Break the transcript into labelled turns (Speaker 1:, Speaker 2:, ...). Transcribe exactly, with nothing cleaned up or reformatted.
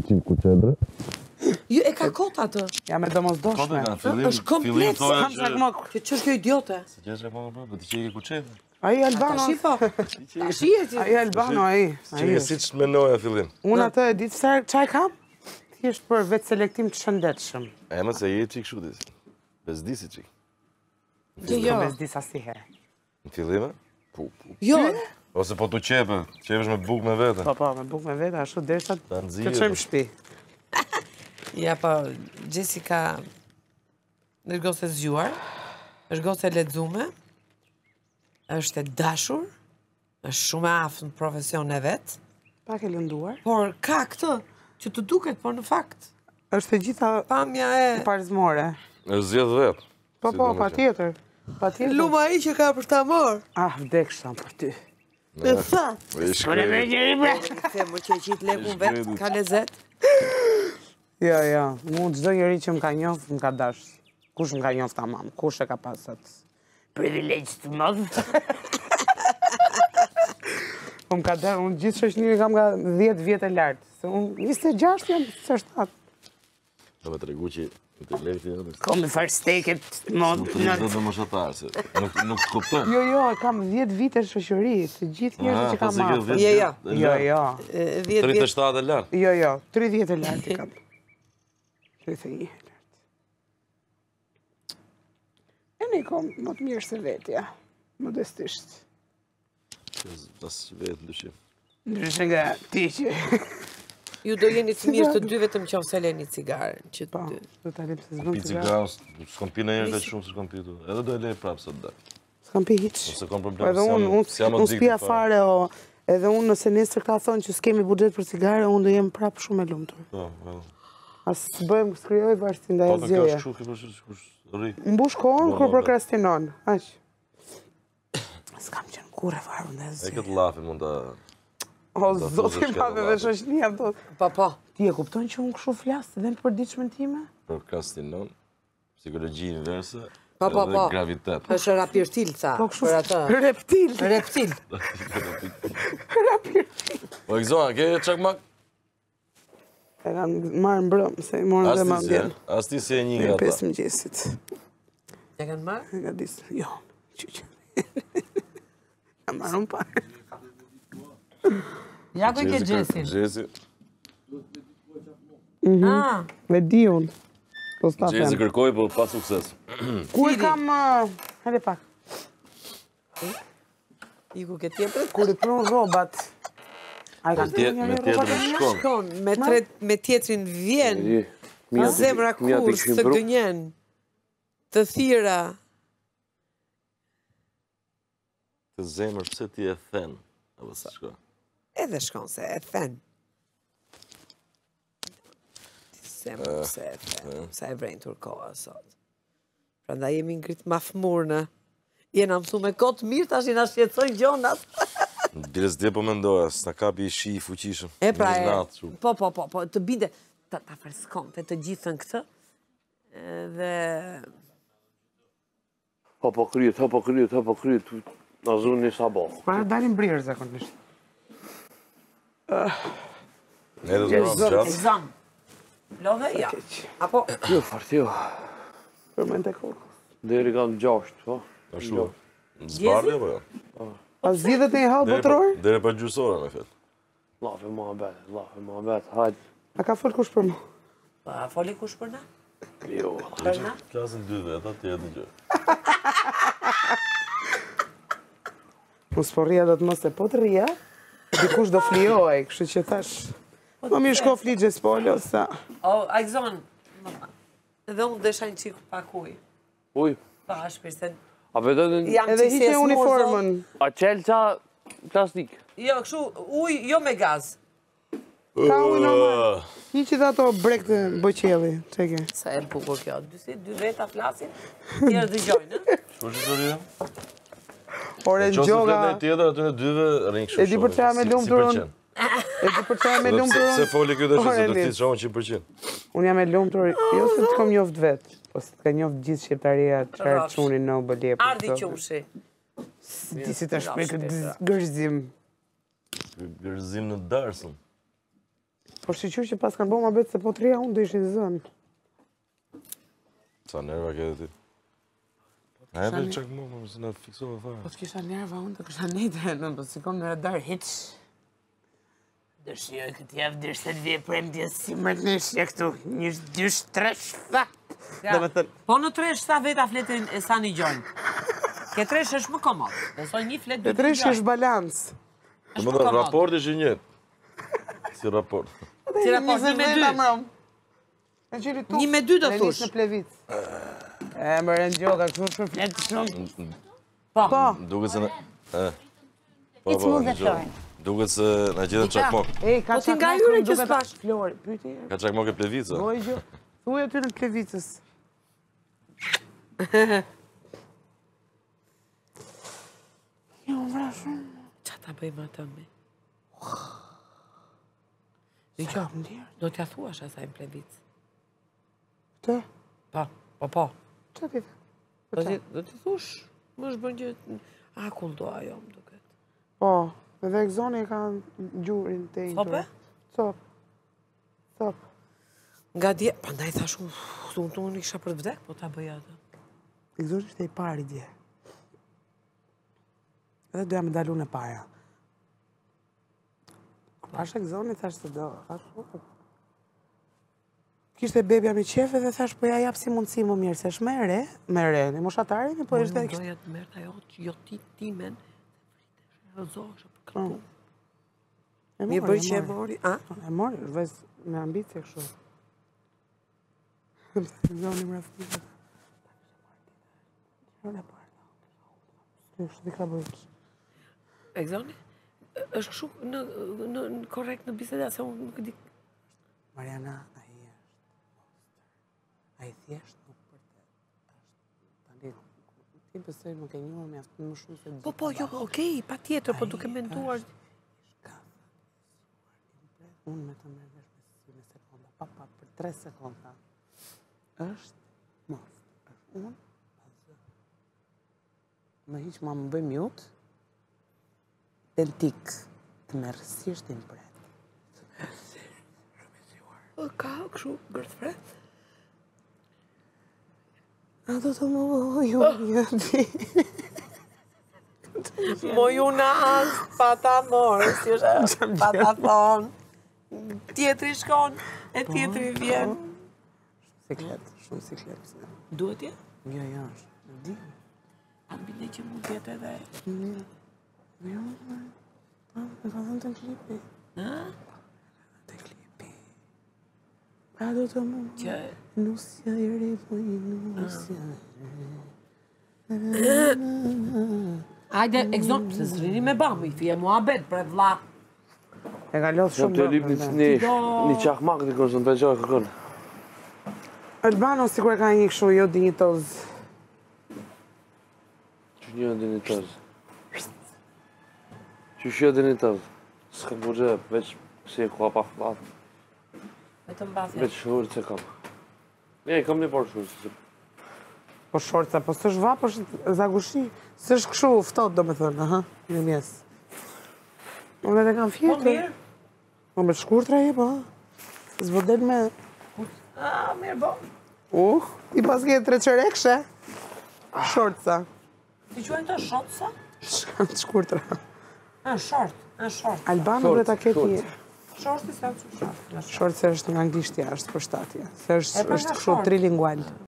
Speaker 1: Qim ku qedre?
Speaker 2: Jo, e ka kota atë.
Speaker 3: Ja me domosdoshme.
Speaker 2: Është komplet. Që që është kjo idiote?
Speaker 1: Se që është e konë prapë, ti që i ku qedre?
Speaker 3: Ai Albano.
Speaker 2: Tashi po. Tashi e ti.
Speaker 3: Ai Albano, ai.
Speaker 1: Që një si që menoja fillim.
Speaker 3: Unë atë e ditë se çaj kam? Thjesht për vetë selektim të shëndetshëm.
Speaker 1: E më se je qik shu disi. Bezdi si qik.
Speaker 2: Jo, jo.
Speaker 3: Bez disa siherë.
Speaker 1: Në fillime? Pu, pu.
Speaker 2: Jo.
Speaker 1: Ose po tu qepe, qepesh me buk me vete.
Speaker 3: Po, po, me buk me vete, ashtu derisa
Speaker 1: Ta
Speaker 3: të
Speaker 1: nëzije.
Speaker 3: çojmë shtëpi.
Speaker 2: Ja, po, Jessica është gocë e zgjuar, është gocë e lexuar, është e dashur, është shumë e aftë në profesion e vet,
Speaker 3: Pak e lënduar.
Speaker 2: por ka këtë që të duket, por në fakt
Speaker 3: Është e gjitha
Speaker 2: pamja e
Speaker 3: parizmore.
Speaker 1: është zjedh vetë.
Speaker 3: Po, po, patjetër. Patjetër.
Speaker 2: luma ai që ka për ta marr.
Speaker 3: Ah, vdeksha për ty.
Speaker 2: Me that.
Speaker 1: Po i shkredi.
Speaker 2: Themu që e qit lekun vet, ka lezet.
Speaker 3: Jo, jo. Mu çdo njeri që më ka njoft, më ka dash. Kush më ka njoft tamam? Kush e ka pas atë privilegj të madh? Po më ka darë, unë gjithë shoqërinë kam nga dhjetë vjet e lartë. Se unë njëzet e gjashtë jam se shtatë.
Speaker 1: Do me tregu që intelekti edhe.
Speaker 3: Kom me farë steket mod.
Speaker 1: Do të më shatarë, se nuk, nuk kuptojnë.
Speaker 3: Jo, jo, kam dhjetë vite shoqëri, të gjithë njerëzit që kam marrë.
Speaker 2: Jo, jo.
Speaker 3: Jo, jo.
Speaker 2: dhjetë vjet.
Speaker 1: tridhjetë e shtatë e lartë.
Speaker 3: Jo, jo, tridhjetë e lartë i kam. tridhjetë e një e lartë. E ne kom më të mirë se vetja, modestisht.
Speaker 1: Pas vetë ndryshim.
Speaker 3: Ndryshe nga ti që...
Speaker 2: Ju do jeni të mirë të dy vetëm që ose leni cigaren. Që
Speaker 3: Po,
Speaker 2: të dy.
Speaker 3: do të alim se zbëm
Speaker 1: Pi
Speaker 3: cigarë.
Speaker 1: cigarë, s'kom pi në njërë veç shumë se s'kom pi tu. Edhe do e lej prapë sot dhe.
Speaker 3: S'kam pi hiq.
Speaker 1: Ose kom
Speaker 3: Po
Speaker 1: problem,
Speaker 3: edhe unë, unë unë s'pija fare, o edhe unë nëse nesër ka thonë që s'kemi buxhet për cigare, unë do jem prapë shumë e lumtur.
Speaker 1: Po, po.
Speaker 3: As bëjmë skrijoj vazhdim ndaj
Speaker 1: Po, me kjo
Speaker 3: asgjëje.
Speaker 1: është kështu, kjo është kështu, rri.
Speaker 3: Mbush kohën
Speaker 1: Po,
Speaker 3: kur
Speaker 1: po,
Speaker 3: prokrastinon. Aq. S'kam qenë kurrë fare ndaj
Speaker 1: E
Speaker 3: asgjëje.
Speaker 1: këtë lafi mund të...
Speaker 3: O
Speaker 1: do
Speaker 3: zoti
Speaker 1: thotë
Speaker 3: madhe dhe shoqënia do.
Speaker 2: Po, po.
Speaker 3: Ti e kupton që unë kështu flas edhe në përditshmën time?
Speaker 1: Prokrastinon, psikologji inverse,
Speaker 2: Po, po,
Speaker 1: edhe
Speaker 2: po.
Speaker 1: gravitet.
Speaker 2: Është rapirtil, ca.
Speaker 3: Po kështu
Speaker 2: Për atë.
Speaker 3: reptil.
Speaker 2: Reptil.
Speaker 1: Po, Egzona, ke çakmak?
Speaker 3: E kanë marrë mbrëm, se i morën dhe
Speaker 1: As
Speaker 3: ma
Speaker 1: ti si,
Speaker 3: mbjen.
Speaker 1: e? As ti si e një nga
Speaker 3: Në
Speaker 1: ta.
Speaker 3: pesë mëngjesit.
Speaker 2: E kanë marrë?
Speaker 3: E ka disë, jo, qyqë. Ka marrë unë parë.
Speaker 2: Ja ku i ke Gjesin.
Speaker 1: Gjesi.
Speaker 2: Ah,
Speaker 3: Me di unë. Po s'ta
Speaker 1: Gjesi
Speaker 3: them.
Speaker 1: kërkoj, po pa sukses.
Speaker 3: Kur i kam... uh, Hajde pak.
Speaker 2: i ku ke tjetër?
Speaker 3: Kur i prun robat. A i kanë
Speaker 1: tje-
Speaker 3: të
Speaker 1: me
Speaker 3: njëri
Speaker 1: tjetër
Speaker 3: robat e
Speaker 1: në
Speaker 3: mia?
Speaker 1: shkon.
Speaker 2: Shkon, me, tre, me tjetrin vjen, zemra kurs, të gënjen, të thira.
Speaker 1: Të zemër, pse ti e then? Apo sa shko?
Speaker 2: Edhe shkon se e then. Zemër pse e then, sa e vrejnë turkoha sot. Prandaj jemi ngrit ma fmurnë. Jena mësu me kotë mirë, tash i na shqetësojnë gjonat.
Speaker 1: Dirës dje po mendoja, s'ta kapi shi i fuqishëm.
Speaker 2: E pra
Speaker 1: Një
Speaker 2: e,
Speaker 1: natë, shumë.
Speaker 2: po, po, po, po, të binde, ta, ta freskon, të të gjithën këtë, dhe
Speaker 4: Po po kryet, po po kryet, po kryet, na zonë një sabah.
Speaker 3: Para dalin brirë zakonisht.
Speaker 1: Ne do të rëmë qatë.
Speaker 2: Exam. Lodhe, ja. Apo,
Speaker 4: Jo, fartë jo.
Speaker 3: Përmen të kokë.
Speaker 4: Deri kanë gjashtë, po.
Speaker 1: Ashtu. Në zbardhja, po jo?
Speaker 3: Pas zidhet e një halë
Speaker 1: Deri pa-
Speaker 3: botëror?
Speaker 1: Deri pa gjusora, me fjalë.
Speaker 4: Lafe ma bet, lafe ma bet, hajde.
Speaker 3: A ka folë kush për mu?
Speaker 2: pa foli kush për na?
Speaker 4: Jo.
Speaker 2: Për na?
Speaker 1: Klasin dy veta, ti e dëgjoj.
Speaker 3: Unë s'po rria do të mos e po të rria, dikush do flijoj, kështu që thash. Po mi shko fligje s'pollo, sa.
Speaker 2: O, Aizon, edhe unë desha një qikë pak uj.
Speaker 4: Uj,
Speaker 2: Pa, shpirë, se
Speaker 4: a vetën,
Speaker 2: jam
Speaker 3: Edhe
Speaker 2: qikë
Speaker 3: hiqe
Speaker 2: se
Speaker 3: uniformën.
Speaker 4: a qelqa plastik.
Speaker 2: Jo, kështu, uj, jo me gaz.
Speaker 3: Ka uj normal. Hiqit ato brektë bëqeli, çeke.
Speaker 2: Sa e bukur kjo, dy si, dy veta flasin, tjerë dëgjojnë, ë?
Speaker 1: Shko që të rria?
Speaker 3: Ore në
Speaker 1: Qosë të
Speaker 3: gjoga,
Speaker 1: flet në tjetër, aty në dyve, rinjë kështu
Speaker 3: E di për çfarë me lumturun? e di për çfarë me
Speaker 1: Se
Speaker 3: lumtur.
Speaker 1: foli kjo dhe që se
Speaker 3: Ore,
Speaker 1: do
Speaker 3: Lis.
Speaker 1: të shohën cent për cent.
Speaker 3: Unë jam e lumtur, jo se të kom njoft vetë, po se të ka njoft gjithë shqiptaria çfarë
Speaker 2: Rrafsh.
Speaker 3: çuni në bëlje.
Speaker 2: Ardi qumshi.
Speaker 3: Ti si të shpej këtë gërzim.
Speaker 1: Gërzim në darsën.
Speaker 3: Po shqyqyr që pas kanë bo ma betë se po të rria unë do ishin zënë.
Speaker 1: Sa nerva ke dhe ti? A e bërë qak mu, më se në fiksove
Speaker 3: Po
Speaker 1: fare.
Speaker 3: t'kisha nerva unë të kësha nejtë, në po si kom në radar hiq. Dëshjoj këtë javë dërset vje premtje si më të nëshje këtu, njësh dysh tresh fat. Dhe me thënë,
Speaker 2: Po në tresh sa veta fletin e sa një gjojnë. Ke tresh është më komod. Besoj një flet dy
Speaker 3: e tresh është balans.
Speaker 1: Të më dhe raport ishë njët. Si raport.
Speaker 2: Si raport, një me dy. Një me dy do thush.
Speaker 3: Në plevic. E më rënë gjoka, kështu shumë fletë shumë.
Speaker 2: Po.
Speaker 3: Po,
Speaker 1: Duket se në... e. Po,
Speaker 5: It's
Speaker 1: po,
Speaker 5: mund dhe
Speaker 1: në gjohë.
Speaker 5: Flori.
Speaker 1: Duket se në gjithë çakmok.
Speaker 3: e, ka
Speaker 2: Po ti nga
Speaker 3: çakmak
Speaker 2: jure
Speaker 3: shumë
Speaker 2: që
Speaker 3: duket-
Speaker 2: s'pash.
Speaker 3: Flori, pyti,
Speaker 1: Ka çakmok e plevica.
Speaker 3: goj gjë. Thuaj aty në plevicës. Jo, vra shumë.
Speaker 2: Qa ta bëjmë atë me? Dhe që, do t'ja thuash asaj në plevic.
Speaker 3: Të?
Speaker 2: Po, po, po.
Speaker 3: Qa ti?
Speaker 2: Do t'i do t'i thush, më është bën gjë... Akull do ajo, më duket.
Speaker 3: Po, edhe egzoni ka gjurin të injë.
Speaker 2: Cope?
Speaker 3: Cop. Cop.
Speaker 2: Nga dje, pa ndaj thash unë, unë të unë isha për vdek, po ta bëja atë.
Speaker 3: Egzoni ishte i pari dje. Edhe doja me dalu në para. Pash egzoni, thash se do. Thash, po. Kishte bebja me qefe dhe thash, po ja jap si mundësi më mirë, se është me re, me re, në moshatarin, po
Speaker 2: Unë
Speaker 3: është...
Speaker 2: doja të mërë ajo, që jo ti timen, dhe rëzohësha për kërku.
Speaker 3: E
Speaker 2: Mi
Speaker 3: mori,
Speaker 2: bëj që
Speaker 3: e
Speaker 2: e
Speaker 3: mori.
Speaker 2: mori, a?
Speaker 3: E mori, është vez me ambicje kështu. Zoni më rafti. Në parë. Është di ka bëjt.
Speaker 2: Egzoni? është kështu në, në, në korrekt në biseda, se unë nuk e di.
Speaker 3: Mariana, a i është. A i thjesht nuk për të. Tani, ti besoj më ke njohur me aftë më shumë se gjithë.
Speaker 2: Po, po, jo, okej, pa tjetër, po duke menduar.
Speaker 3: Unë me të mërë vesh me si në sekonda, pa, pa, për tre sekonda. është mos. është unë, pa zë. Më hiq ma më bëj mute, dentik, të me rësisht të impret.
Speaker 2: Ka kështu gërth fret?
Speaker 3: A do të më ju, ju di.
Speaker 2: Mo ju në asë, pa ta morë, si është, pa ta thonë. Tjetri shkon, e tjetri vjen.
Speaker 3: Siklet, shumë siklet.
Speaker 2: Duhet je?
Speaker 3: Jo, jo, është. Në di.
Speaker 2: A në binde që mund tjetë edhe.
Speaker 3: Jo, pa, më ka dhënë të klipi.
Speaker 2: Ha?
Speaker 3: Të klipi. A do të më...
Speaker 2: Që...
Speaker 3: Nusja i ripoj, nusja
Speaker 2: Ajde, egzon, se zrini me bamë, i fje mua bet, pre vla.
Speaker 3: e ka lodhë
Speaker 4: Shumë
Speaker 3: shumë
Speaker 4: të lip
Speaker 3: dopë,
Speaker 4: një
Speaker 3: me.
Speaker 4: një çakmak të koncentracion kërkon.
Speaker 3: Albano sikur e ka një kështu, jo dinjitoz.
Speaker 4: Që një dhe një tëzë. Që shë dhe një tëzë. S'ka burgje, veç si e kua pa flatë.
Speaker 2: Vetëm basja.
Speaker 4: Veç shurë që kam. Ne, kam një parë shurë.
Speaker 3: Po shorca, po s'është vap, është zagushi. S'është kështu ftot, do me thënë, aha, në mjes. Unë edhe kam
Speaker 2: Po
Speaker 3: fjetë.
Speaker 2: mirë.
Speaker 3: Po me shkurtra je, po. S'bo del me...
Speaker 2: A, mirë bo.
Speaker 3: Uh, i pas ke tre qerekshe. Shorca.
Speaker 2: Si quajnë të shotësa?
Speaker 3: Shkurtra.
Speaker 2: A, short, a, short.
Speaker 3: Albano duhet ta ketë një...
Speaker 2: Short i sa të short.
Speaker 3: Short se është nga anglishtja, është përshtatja. Se është
Speaker 2: E, pa nga
Speaker 3: është kështu
Speaker 2: short.
Speaker 3: trilingual.